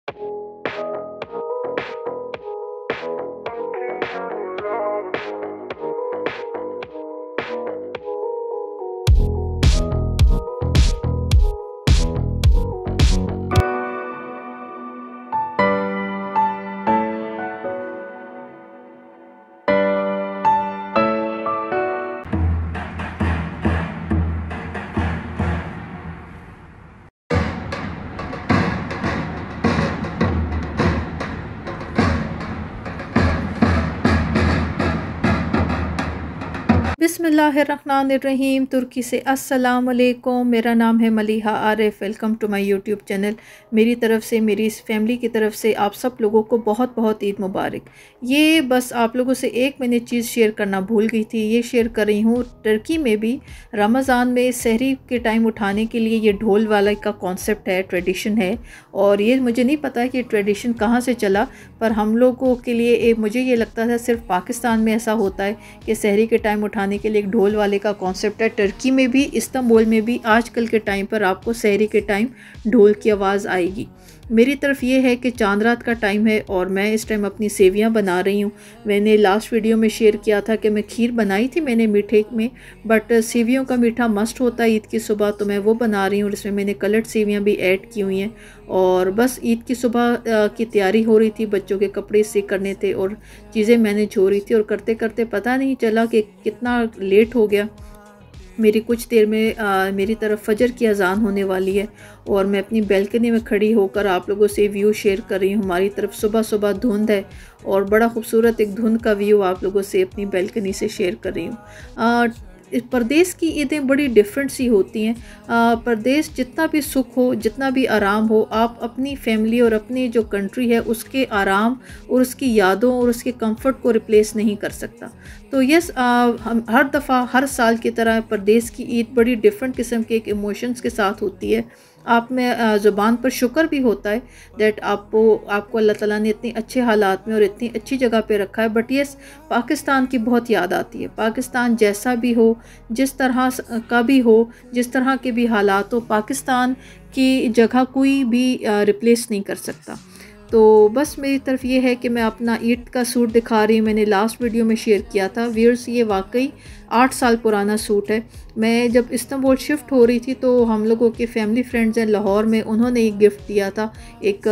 बिस्मिल्लाहिर्रहमानिर्रहीम। तुर्की से अस्सलाम वालेकुम। मेरा नाम है Maliha Arif. Welcome to my YouTube channel. मेरी तरफ़ से, मेरी इस फैमिली की तरफ से आप सब लोगों को बहुत बहुत ईद मुबारक। ये बस आप लोगों से एक मैंने चीज़ शेयर करना भूल गई थी, ये शेयर कर रही हूँ। टर्की में भी रमज़ान में सहरी के टाइम उठाने के लिए ये ढोल वाला का कॉन्सेप्ट है, ट्रेडिशन है। और ये मुझे नहीं पता कि ट्रेडिशन कहाँ से चला, पर हम लोगों के लिए मुझे ये लगता था सिर्फ पाकिस्तान में ऐसा होता है कि सहरी के टाइम उठाने के लिए एक ढोल वाले का कॉन्सेप्ट है। टर्की में भी, इस्तांबुल में भी आजकल के टाइम पर आपको सहरी के टाइम ढोल की आवाज़ आएगी। मेरी तरफ ये है कि चांद रात का टाइम है और मैं इस टाइम अपनी सेवियां बना रही हूँ। मैंने लास्ट वीडियो में शेयर किया था कि मैं खीर बनाई थी मैंने मीठे में, बट सेवियों का मीठा मस्ट होता है ईद की सुबह, तो मैं वो बना रही हूँ। और इसमें मैंने कलर्ड सेवियां भी ऐड की हुई हैं। और बस ईद की सुबह की तैयारी हो रही थी, बच्चों के कपड़े से करने थे और चीज़ें मैनेज हो रही थी। और करते करते पता नहीं चला कि कितना लेट हो गया। मेरी कुछ देर में मेरी तरफ फजर की अजान होने वाली है और मैं अपनी बैल्कनी में खड़ी होकर आप लोगों से व्यू शेयर कर रही हूँ। हमारी तरफ सुबह सुबह धुंध है और बड़ा खूबसूरत एक धुंध का व्यू आप लोगों से अपनी बैल्कनी से शेयर कर रही हूँ। परदेश की ईदें बड़ी डिफरेंट सी होती हैं। परदेश जितना भी सुख हो, जितना भी आराम हो, आप अपनी फैमिली और अपनी जो कंट्री है उसके आराम और उसकी यादों और उसके कंफर्ट को रिप्लेस नहीं कर सकता। तो यस, हम हर दफ़ा हर साल की तरह परदेश की ईद बड़ी डिफरेंट किस्म के एक इमोशंस के साथ होती है। आप में ज़ुबान पर शुक्र भी होता है दैट आपको अल्लाह ताला ने इतनी अच्छे हालात में और इतनी अच्छी जगह पे रखा है। बट यस, पाकिस्तान की बहुत याद आती है। पाकिस्तान जैसा भी हो, जिस तरह का भी हो, जिस तरह के भी हालात हो, पाकिस्तान की जगह कोई भी रिप्लेस नहीं कर सकता। तो बस मेरी तरफ ये है कि मैं अपना ईद का सूट दिखा रही हूँ। मैंने लास्ट वीडियो में शेयर किया था व्यूअर्स, ये वाकई 8 साल पुराना सूट है। मैं जब इस्तांबुल शिफ्ट हो रही थी तो हम लोगों के फैमिली फ्रेंड्स हैं लाहौर में, उन्होंने एक गिफ्ट दिया था। एक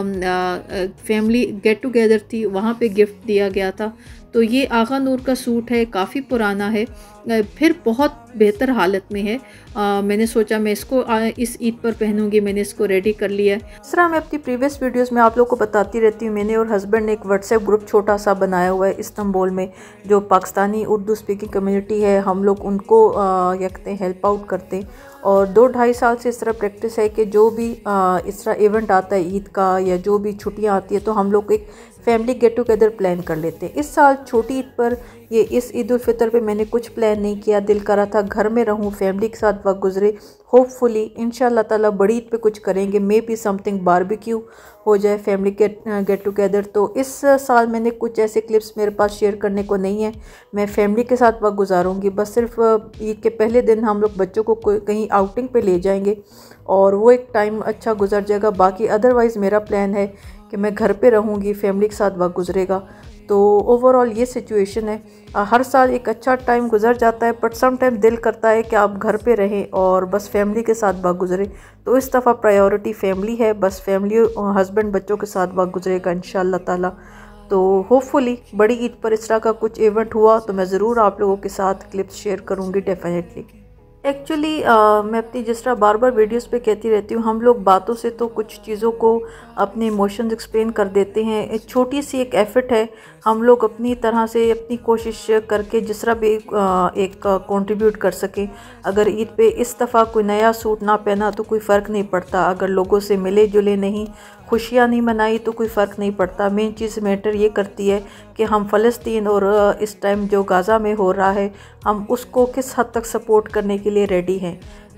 फैमिली गेट टुगेदर थी, वहाँ पे गिफ्ट दिया गया था। तो ये आगा नूर का सूट है, काफ़ी पुराना है, फिर बहुत बेहतर हालत में है। मैंने सोचा मैं इसको इस ईद पर पहनूंगी, मैंने इसको रेडी कर लिया है। इस तरह मैं अपनी प्रीवियस वीडियोस में आप लोग को बताती रहती हूँ। मैंने और हस्बैंड ने एक व्हाट्सएप ग्रुप छोटा सा बनाया हुआ है इस्तांबुल में, जो पाकिस्तानी उर्दू स्पीकिंग कम्युनिटी है। हम लोग उनको क्या कहते हैं, हेल्प आउट करते हैं। और 2-2.5 साल से इस तरह प्रैक्टिस है कि जो भी इस तरह इवेंट आता है ईद का या जो भी छुट्टियां आती है तो हम लोग एक फैमिली गेट टुगेदर प्लान कर लेते हैं। इस साल छोटी ईद पर, ये इस ईद उल फितर पे मैंने कुछ प्लान नहीं किया। दिल करा था घर में रहूं, फैमिली के साथ वक्त गुजरे। होपफुली इंशाल्लाह ताला बड़ी ईद पे कुछ करेंगे, मे बी समथिंग बारबेक्यू हो जाए, फैमिली गेट टुगेदर। तो इस साल मैंने कुछ ऐसे क्लिप्स मेरे पास शेयर करने को नहीं है। मैं फैमिली के साथ वक्त गुजारूंगी। बस सिर्फ ईद के पहले दिन हम लोग बच्चों को कहीं आउटिंग पे ले जाएंगे और वो एक टाइम अच्छा गुजर जाएगा। बाकी अदरवाइज़ मेरा प्लान है कि मैं घर पे रहूँगी, फैमिली के साथ वक्त गुजरेगा। तो ओवरऑल ये सिचुएशन है। हर साल एक अच्छा टाइम गुजर जाता है, बट सम टाइम दिल करता है कि आप घर पे रहें और बस फैमिली के साथ वक्त गुजरे। तो इस दफ़ा प्रायोरिटी फैमिली है, बस फैमिली हस्बैंड बच्चों के साथ वक्त गुजरेगा इंशाल्लाह ताला। तो होपफुली बड़ी ईद पर इस तरह का कुछ इवेंट हुआ तो मैं ज़रूर आप लोगों के साथ क्लिप्स शेयर करूँगी डेफिनेटली। एक्चुअली मैं अपनी जिस तरह बार बार वीडियोस पे कहती रहती हूँ, हम लोग बातों से तो कुछ चीज़ों को अपने इमोशंस एक्सप्लेन कर देते हैं। एक छोटी सी एक एफर्ट है, हम लोग अपनी तरह से अपनी कोशिश करके जिस तरह भी एक कंट्रीब्यूट कर सकें। अगर ईद पे इस दफ़ा कोई नया सूट ना पहना तो कोई फ़र्क नहीं पड़ता, अगर लोगों से मिले जुले नहीं, खुशियाँ नहीं मनाई तो कोई फ़र्क नहीं पड़ता। मेन चीज़ मैटर ये करती है कि हम फ़लस्तीन और इस टाइम जो गाज़ा में हो रहा है, हम उसको किस हद तक सपोर्ट करने के लिए रेडी हैं।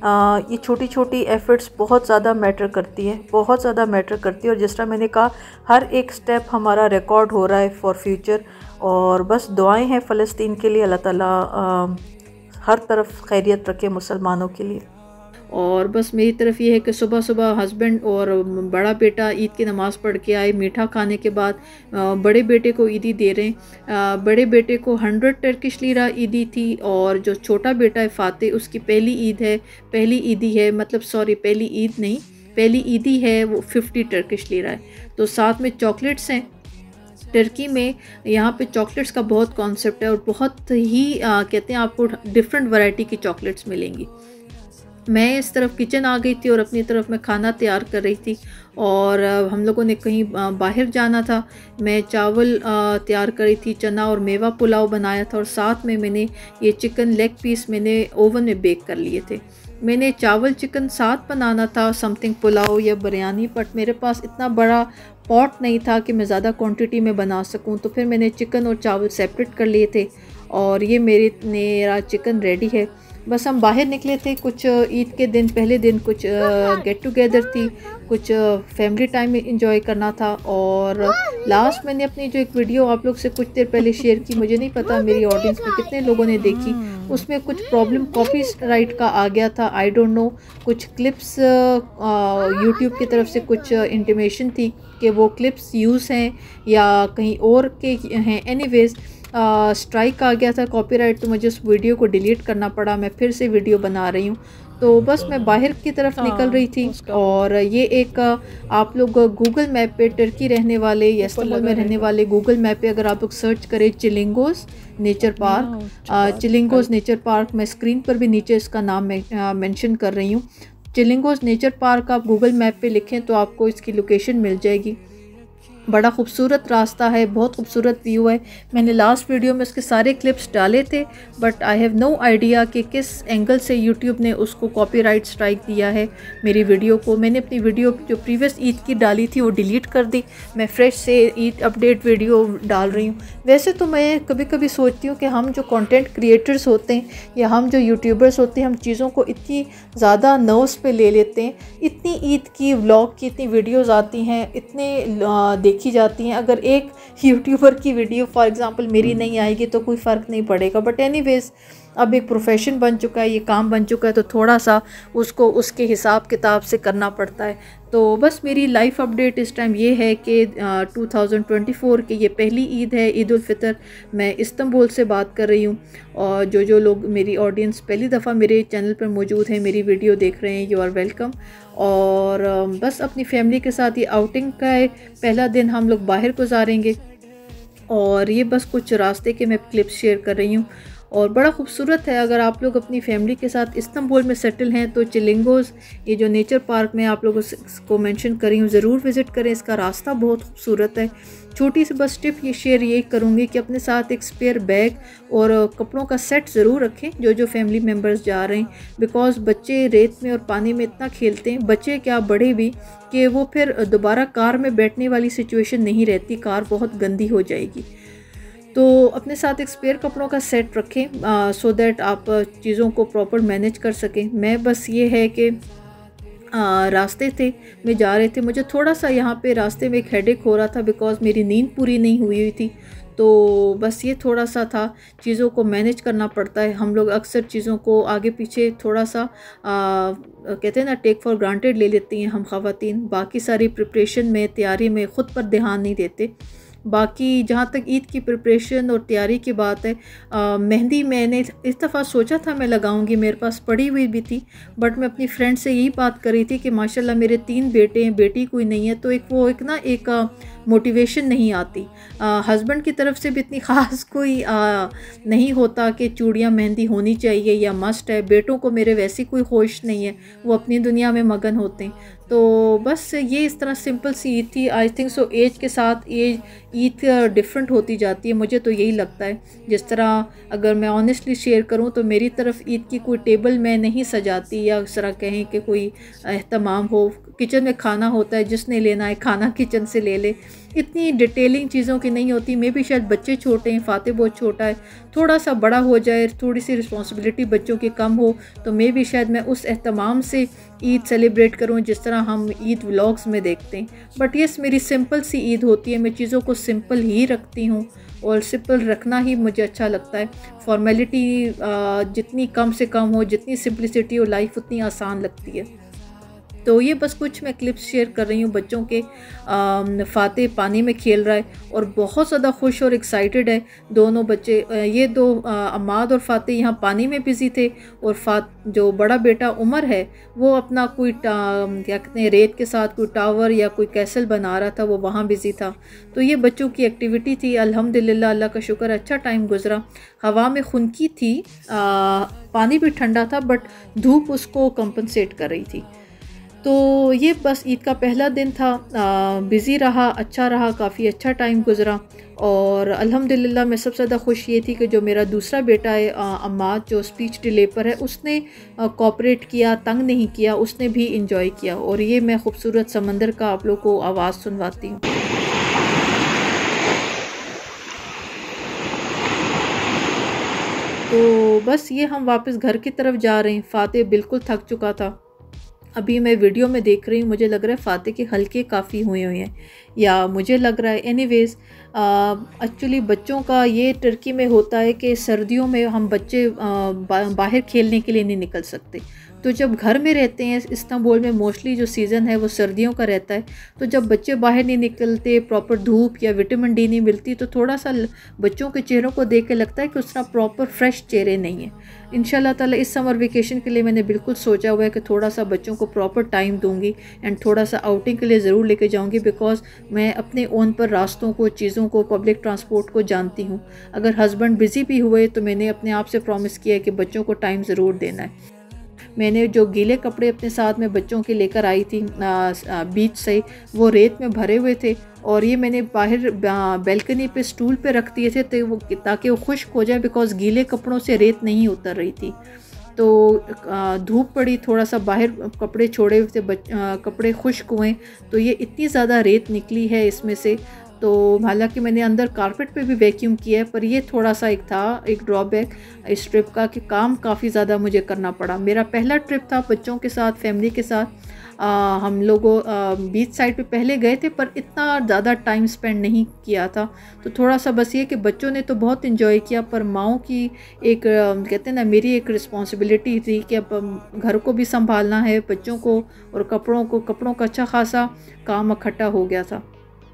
ये छोटी छोटी एफ़र्ट्स बहुत ज़्यादा मैटर करती हैं, बहुत ज़्यादा मैटर करती है। और जिस तरह मैंने कहा, हर एक स्टेप हमारा रिकॉर्ड हो रहा है फॉर फ्यूचर। और बस दुआएं हैं फ़लस्तीन के लिए, अल्लाह ताला हर तरफ खैरियत रखे मुसलमानों के लिए। और बस मेरी तरफ ये है कि सुबह सुबह हस्बैंड और बड़ा बेटा ईद की नमाज़ पढ़ के आए। मीठा खाने के बाद बड़े बेटे को ईदी दे रहे हैं। बड़े बेटे को 100 टर्किश लीरा ईदी थी, और जो छोटा बेटा है फ़ाते, उसकी पहली ईद है, पहली ईदी है, मतलब सॉरी पहली ईद नहीं, पहली ईदी है, वो 50 टर्किश लीरा है। तो साथ में चॉकलेट्स हैं। टर्की में यहाँ पे चॉकलेट्स का बहुत कॉन्सेप्ट है और बहुत ही कहते हैं आपको डिफरेंट वैरायटी की चॉकलेट्स मिलेंगी। मैं इस तरफ किचन आ गई थी और अपनी तरफ मैं खाना तैयार कर रही थी, और हम लोगों ने कहीं बाहर जाना था। मैं चावल तैयार कर रही थी, चना और मेवा पुलाव बनाया था, और साथ में मैंने ये चिकन लेग पीस मैंने ओवन में बेक कर लिए थे। मैंने चावल चिकन साथ बनाना था, समथिंग पुलाव या बिरयानी, बट मेरे पास इतना बड़ा पॉट नहीं था कि मैं ज़्यादा क्वांटिटी में बना सकूं। तो फिर मैंने चिकन और चावल सेपरेट कर लिए थे, और ये मेरा चिकन रेडी है। बस हम बाहर निकले थे, कुछ ईद के दिन पहले दिन कुछ गेट टुगेदर थी, कुछ फैमिली टाइम इंजॉय करना था। और लास्ट मैंने अपनी जो एक वीडियो आप लोग से कुछ देर पहले शेयर की, मुझे नहीं पता मेरी ऑडियंस में कितने लोगों ने देखी, उसमें कुछ प्रॉब्लम कॉपीराइट का आ गया था, आई डोंट नो। कुछ क्लिप्स यूट्यूब की तरफ से कुछ इंटीमेशन थी कि वो क्लिप्स यूज़ हैं या कहीं और के हैं। एनीवेज स्ट्राइक आ गया था, कॉपीराइट, तो मुझे उस वीडियो को डिलीट करना पड़ा। मैं फिर से वीडियो बना रही हूँ। तो बस मैं बाहर की तरफ निकल रही थी, और ये एक आप लोग गूगल मैप पे टर्की रहने वाले या इस्तांबुल में रहने वाले गूगल मैप पे अगर आप लोग सर्च करें Chilingos nature park, Chilingos nature park, मैं स्क्रीन पर भी नीचे इसका नाम मेंशन कर रही हूँ। चिलिंगोस नेचर पार्क आप गूगल मैप पे लिखें तो आपको इसकी लोकेशन मिल जाएगी। बड़ा खूबसूरत रास्ता है, बहुत खूबसूरत व्यू है। मैंने लास्ट वीडियो में उसके सारे क्लिप्स डाले थे, but I have no idea कि किस एंगल से यूट्यूब ने उसको कॉपीराइट स्ट्राइक दिया है मेरी वीडियो को। मैंने अपनी वीडियो जो प्रीवियस ईद की डाली थी वो डिलीट कर दी। मैं फ्रेश से ईद अपडेट वीडियो डाल रही हूँ। वैसे तो मैं कभी कभी सोचती हूँ कि हम जो कंटेंट क्रिएटर्स होते हैं या हम जो यूट्यूबर्स होते हैं, हम चीज़ों को इतनी ज़्यादा नर्व्स पे ले लेते हैं। इतनी ईद की व्लॉग की इतनी वीडियोज़ आती हैं, इतने देखी जाती हैं। अगर एक यूट्यूबर की वीडियो फॉर एग्जांपल मेरी नहीं आएगी तो कोई फ़र्क नहीं पड़ेगा, बट एनीवेज अब एक प्रोफेशन बन चुका है, ये काम बन चुका है, तो थोड़ा सा उसको उसके हिसाब किताब से करना पड़ता है। तो बस मेरी लाइफ अपडेट इस टाइम ये है कि 2024 की ये पहली ईद है, ईद उल फितर। मैं इस्तांबुल से बात कर रही हूँ, और जो लोग मेरी ऑडियंस पहली दफ़ा मेरे चैनल पर मौजूद हैं, मेरी वीडियो देख रहे हैं, यू आर वेलकम। और बस अपनी फैमिली के साथ ये आउटिंग का है, पहला दिन हम लोग बाहर गुजारेंगे। और ये बस कुछ रास्ते के मैं क्लिप्स शेयर कर रही हूँ, और बड़ा खूबसूरत है। अगर आप लोग अपनी फैमिली के साथ इस्तांबुल में सेटल हैं तो चिलिंगोस, ये जो नेचर पार्क में आप लोगों को मेंशन कर रही हूँ, ज़रूर विज़िट करें। इसका रास्ता बहुत खूबसूरत है। छोटी सी बस टिप ये शेयर यही करूँगी कि अपने साथ एक स्पेयर बैग और कपड़ों का सेट ज़रूर रखें जो फैमिली मेम्बर्स जा रहे हैं, बिकॉज़ बच्चे रेत में और पानी में इतना खेलते हैं, बच्चे क्या बड़े भी, कि वो फिर दोबारा कार में बैठने वाली सिचुएशन नहीं रहती, कार बहुत गंदी हो जाएगी। तो अपने साथ एक स्पेयर कपड़ों का सेट रखें सो दैट आप चीज़ों को प्रॉपर मैनेज कर सकें। मैं बस ये है कि रास्ते थे, मैं जा रहे थे, मुझे थोड़ा सा यहाँ पे रास्ते में एक हेडेक हो रहा था बिकॉज़ मेरी नींद पूरी नहीं हुई थी। तो बस ये थोड़ा सा था, चीज़ों को मैनेज करना पड़ता है। हम लोग अक्सर चीज़ों को आगे पीछे थोड़ा सा कहते हैं ना, टेक फॉर ग्रांटेड ले लेती हैं हम ख़वातीन। बाकी सारी प्रिपरेशन में, तैयारी में ख़ुद पर ध्यान नहीं देते। बाकी जहाँ तक ईद की प्रिपरेशन और तैयारी की बात है, मेहंदी मैंने इस दफ़ा सोचा था मैं लगाऊंगी, मेरे पास पड़ी हुई भी थी, बट मैं अपनी फ्रेंड से यही बात कर रही थी कि माशाल्लाह मेरे 3 बेटे हैं, बेटी कोई नहीं है, तो एक मोटिवेशन नहीं आती। हस्बैंड की तरफ से भी इतनी ख़ास कोई नहीं होता कि चूड़ियाँ मेहंदी होनी चाहिए या मस्ट है। बेटों को मेरे वैसी कोई होश नहीं है, वो अपनी दुनिया में मगन होते हैं। तो बस ये इस तरह सिंपल सी ईद थी। आई थिंक सो एज के साथ ईद डिफरेंट होती जाती है, मुझे तो यही लगता है। जिस तरह अगर मैं ऑनेस्टली शेयर करूं तो मेरी तरफ ईद की कोई टेबल मैं नहीं सजाती, या इस तरह कहें कि कोई एहतमाम हो, किचन में खाना होता है, जिसने लेना है खाना किचन से ले ले। इतनी डिटेलिंग चीज़ों की नहीं होती। मे भी शायद बच्चे छोटे हैं, फ़ाते बहुत छोटा है, थोड़ा सा बड़ा हो जाए, थोड़ी सी रिस्पॉन्सिबिलिटी बच्चों की कम हो, तो मे भी शायद मैं उस एहतमाम से ईद सेलिब्रेट करूं जिस तरह हम ईद व्लॉग्स में देखते हैं। बट यस, मेरी सिंपल सी ईद होती है। मैं चीज़ों को सिंपल ही रखती हूँ और सिंपल रखना ही मुझे अच्छा लगता है। फॉर्मेलिटी जितनी कम से कम हो, जितनी सिंपलिसिटी हो लाइफ, उतनी आसान लगती है। तो ये बस कुछ मैं क्लिप्स शेयर कर रही हूँ बच्चों के। फ़ाते पानी में खेल रहा है और बहुत ज़्यादा खुश और एक्साइटेड है दोनों बच्चे। ये दो अम्माद और फ़ाते यहाँ पानी में बिज़ी थे, और जो बड़ा बेटा उमर है वो अपना कोई क्या कहते हैं, रेत के साथ कोई टावर या कोई कैसल बना रहा था, वो वहाँ बिज़ी था। तो ये बच्चों की एक्टिविटी थी। अल्हम्दुलिल्लाह, अल्लाह का शुक्र, अच्छा टाइम गुजरा। हवा में खुनकी थी, पानी भी ठंडा था, बट धूप उसको कंपनसेट कर रही थी। तो ये बस ईद का पहला दिन था। बिज़ी रहा, अच्छा रहा, काफ़ी अच्छा टाइम गुजरा। और अल्हम्दुलिल्लाह मैं सबसे ज़्यादा खुश ये थी कि जो मेरा दूसरा बेटा है अम्माद, जो स्पीच डिले पर है, उसने कोऑपरेट किया, तंग नहीं किया, उसने भी इंजॉय किया। और ये मैं खूबसूरत समंदर का आप लोग को आवाज़ सुनवाती हूँ। तो बस ये हम वापस घर की तरफ जा रहे हैं। फ़ाते बिल्कुल थक चुका था। अभी मैं वीडियो में देख रही हूँ, मुझे लग रहा है फ़ाते के हल्के काफ़ी हुए हैं, या मुझे लग रहा है। एनीवेज़, एक्चुअली बच्चों का ये टर्की में होता है कि सर्दियों में हम बच्चे बाहर खेलने के लिए नहीं निकल सकते। तो जब घर में रहते हैं, इस्तांबुल में मोस्टली जो सीज़न है वो सर्दियों का रहता है, तो जब बच्चे बाहर नहीं निकलते, प्रॉपर धूप या विटामिन डी नहीं मिलती, तो थोड़ा सा बच्चों के चेहरों को देख के लगता है कि उस तरह प्रॉपर फ्रेश चेहरे नहीं हैं। इंशाल्लाह ताला इस समर वेकेशन के लिए मैंने बिल्कुल सोचा हुआ है कि थोड़ा सा बच्चों को प्रॉपर टाइम दूंगी एंड थोड़ा सा आउटिंग के लिए ज़रूर लेके जाऊंगी, बिकॉज मैं अपने ओन पर रास्तों को, चीज़ों को, पब्लिक ट्रांसपोर्ट को जानती हूँ। अगर हस्बैंड बिज़ी भी हुए तो मैंने अपने आप से प्रॉमिस किया है कि बच्चों को टाइम ज़रूर देना है। मैंने जो गीले कपड़े अपने साथ में बच्चों के लेकर आई थी बीच से, वो रेत में भरे हुए थे, और ये मैंने बाहर बैल्कनी पे स्टूल पे रख दिए थे ताकि वो खुश्क हो जाए, बिकॉज गीले कपड़ों से रेत नहीं उतर रही थी। तो धूप पड़ी, थोड़ा सा बाहर कपड़े छोड़े हुए थे, कपड़े खुश्क हुए, तो ये इतनी ज़्यादा रेत निकली है इसमें से। तो हालांकि मैंने अंदर कारपेट पे भी वैक्यूम किया है, पर ये थोड़ा सा एक ड्रॉबैक इस ट्रिप का कि काम काफ़ी ज़्यादा मुझे करना पड़ा। मेरा पहला ट्रिप था बच्चों के साथ, फैमिली के साथ। हम लोगों बीच साइड पे पहले गए थे, पर इतना ज़्यादा टाइम स्पेंड नहीं किया था। तो थोड़ा सा बस ये कि बच्चों ने तो बहुत इन्जॉय किया, पर माँओं की एक कहते हैं ना, मेरी एक रिस्पॉन्सिबिलिटी थी कि अब घर को भी संभालना है, बच्चों को, और कपड़ों का अच्छा खासा काम इकट्ठा हो गया था।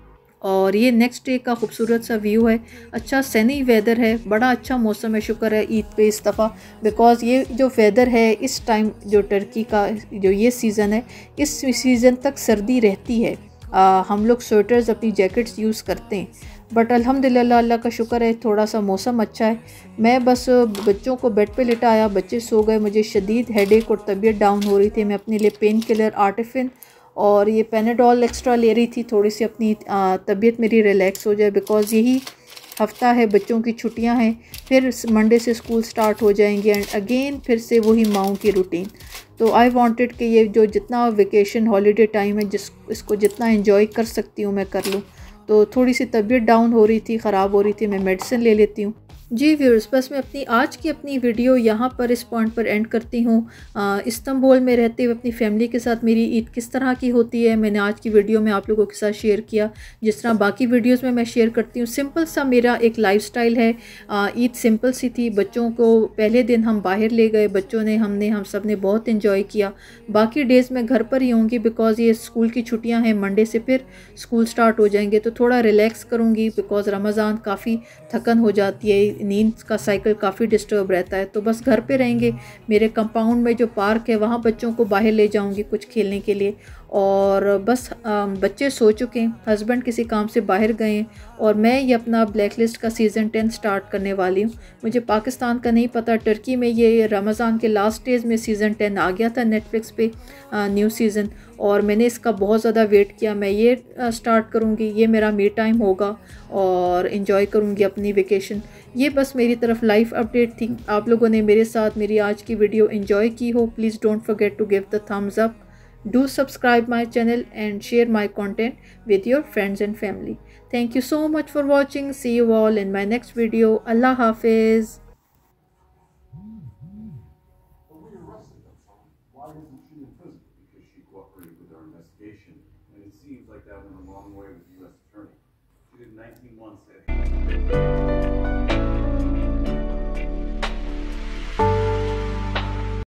और ये नेक्स्ट डे का खूबसूरत सा व्यू है। अच्छा सनी वेदर है, बड़ा अच्छा मौसम है। शुक्र है ईद पे इस दफ़ा, बिकॉज़ ये जो वेदर है इस टाइम, जो टर्की का जो ये सीज़न है, इस सीज़न तक सर्दी रहती है। हम लोग स्वेटर्स, अपनी जैकेट्स यूज़ करते हैं, बट अल्हम्दुलिल्लाह, अल्लाह का शुक्र है, थोड़ा सा मौसम अच्छा है। मैं बस बच्चों को बेड पे लिटाया, बच्चे सो गए। मुझे शदीद हेडेक और तबीयत डाउन हो रही थी। मैं अपने लिए पेन किलर, आर्टिफिन और ये पेनाडोल एक्स्ट्रा ले रही थी, थोड़ी सी अपनी तबीयत मेरी रिलैक्स हो जाए, बिकॉज़ यही हफ़्ता है, बच्चों की छुट्टियां हैं, फिर मंडे से स्कूल स्टार्ट हो जाएंगे एंड अगेन फिर से वही माओं की रूटीन। तो आई वांटेड कि ये जो जितना वेकेशन हॉलीडे टाइम है, इसको जितना एंजॉय कर सकती हूँ मैं कर लूँ। तो थोड़ी सी तबीयत डाउन हो रही थी, ख़राब हो रही थी, मैं मेडिसिन ले लेती हूँ। जी व्यूअर्स, बस मैं आज की अपनी वीडियो यहाँ पर इस पॉइंट पर एंड करती हूँ। इस्तांबुल में रहते हुए अपनी फैमिली के साथ मेरी ईद किस तरह की होती है, मैंने आज की वीडियो में आप लोगों के साथ शेयर किया। जिस तरह बाकी वीडियोस में मैं शेयर करती हूँ, सिंपल सा मेरा एक लाइफस्टाइल है। ईद सिंपल सी थी। बच्चों को पहले दिन हम बाहर ले गए, बच्चों ने, हम सब ने बहुत इन्जॉय किया। बाकी डेज़ में घर पर ही होंगी, बिकॉज़ ये स्कूल की छुट्टियाँ हैं, मंडे से फिर स्कूल स्टार्ट हो जाएंगे, तो थोड़ा रिलैक्स करूँगी, बिकॉज़ रमज़ान काफ़ी थकन हो जाती है, नींद का साइकिल काफ़ी डिस्टर्ब रहता है। तो बस घर पे रहेंगे। मेरे कंपाउंड में जो पार्क है, वहाँ बच्चों को बाहर ले जाऊँगी कुछ खेलने के लिए। और बस बच्चे सो चुके हैं, हस्बैंड किसी काम से बाहर गए हैं, और मैं ये अपना ब्लैक लिस्ट का सीज़न 10 स्टार्ट करने वाली हूँ। मुझे पाकिस्तान का नहीं पता, टर्की में ये रमज़ान के लास्ट डेज़ में सीज़न 10 आ गया था नेटफ्लिक्स पे, न्यू सीज़न, और मैंने इसका बहुत ज़्यादा वेट किया। मैं ये स्टार्ट करूँगी, ये मेरा मी टाइम होगा और इन्जॉय करूँगी अपनी वेकेशन। ये बस मेरी तरफ लाइफ अपडेट थी। आप लोगों ने मेरे साथ मेरी आज की वीडियो इन्जॉय की हो, please don't forget to give the thumbs up. Do subscribe my channel and share my content with your friends and family. Thank you so much for watching. See you all in my next video. Allah Hafiz. But we arrested them, so why isn't she in prison? Because she cooperated with our investigation, and it seems like that went a long way with the U.S. Attorney. She did 19 months.